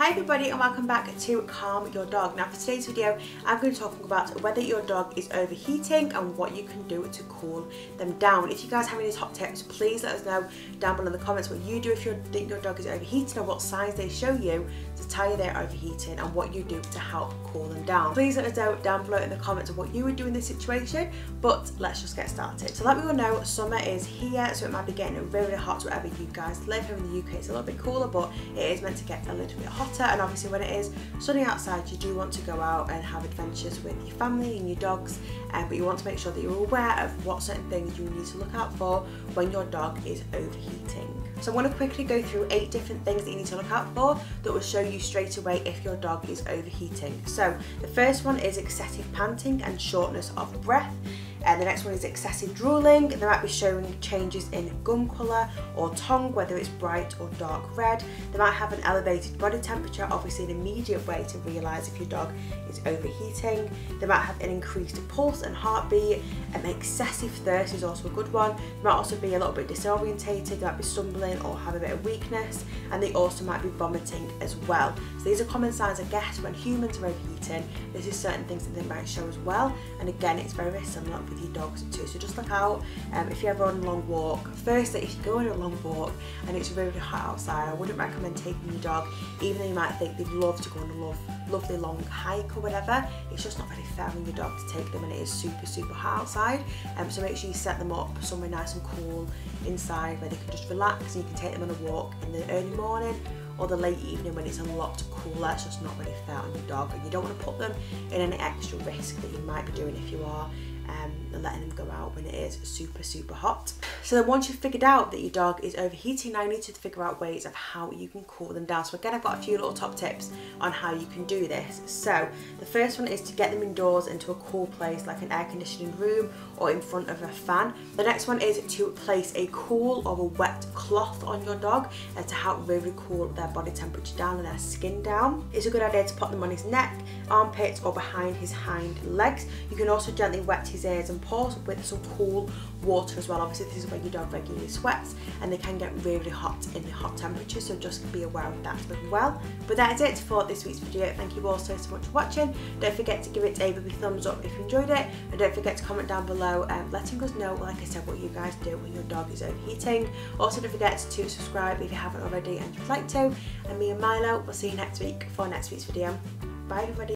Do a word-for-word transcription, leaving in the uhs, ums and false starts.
Hi everybody and welcome back to Calm Your Dog. Now for today's video I'm going to talk about whether your dog is overheating and what you can do to cool them down. If you guys have any top tips, please let us know down below in the comments what you do if you think your dog is overheating and what signs they show you to tell you they're overheating and what you do to help cool them down. Please let us know down below in the comments of what you would do in this situation, but let's just get started. So like we all know, summer is here, so it might be getting really hot wherever you guys live. Here in the U K it's a little bit cooler, but it is meant to get a little bit hotter. And obviously when it is sunny outside you do want to go out and have adventures with your family and your dogs, um, but you want to make sure that you're aware of what certain things you need to look out for when your dog is overheating. So I want to quickly go through eight different things that you need to look out for that will show you straight away if your dog is overheating. So the first one is excessive panting and shortness of breath. And the next one is excessive drooling. They might be showing changes in gum colour or tongue, whether it's bright or dark red. They might have an elevated body temperature, obviously an immediate way to realise if your dog is overheating. They might have an increased pulse and heartbeat. And excessive thirst is also a good one. They might also be a little bit disorientated, they might be stumbling or have a bit of weakness, and they also might be vomiting as well. So these are common signs, I guess, when humans are overheating. This is certain things that they might show as well. And again, it's very, very similar with your dogs too, so just look out um, if you're ever on a long walk. Firstly, if you go on a long walk and it's really hot outside, I wouldn't recommend taking your dog, even though you might think they'd love to go on a love, lovely long hike or whatever. It's just not very fair on your dog to take them when it is super super hot outside, um, so make sure you set them up somewhere nice and cool inside where they can just relax, and you can take them on a walk in the early morning or the late evening when it's a lot cooler. It's just not really fair on your dog, and you don't want to put them in any extra risk that you might be doing if you are um, letting them go out when it is super super hot. So then once you've figured out that your dog is overheating, now you need to figure out ways of how you can cool them down. So again, I've got a few little top tips on how you can do this. So the first one is to get them indoors into a cool place like an air conditioning room or in front of a fan. The next one is to place a cool or a wet cloth on your dog uh, to help really cool their body temperature down and their skin down. It's a good idea to put them on his neck, armpits or behind his hind legs. You can also gently wet his ears and paws with some cool water as well. Obviously this is where your dog regularly sweats and they can get really hot in the hot temperatures, so just be aware of that as well. But that is it for this week's video. Thank you all so so much for watching. Don't forget to give it a big thumbs up if you enjoyed it, and don't forget to comment down below um, letting us know, like I said, what you guys do when your dog is overheating. Also don't forget to subscribe if you haven't already and you'd like to, and me and Milo will see you next week for next week's video. Bye everybody.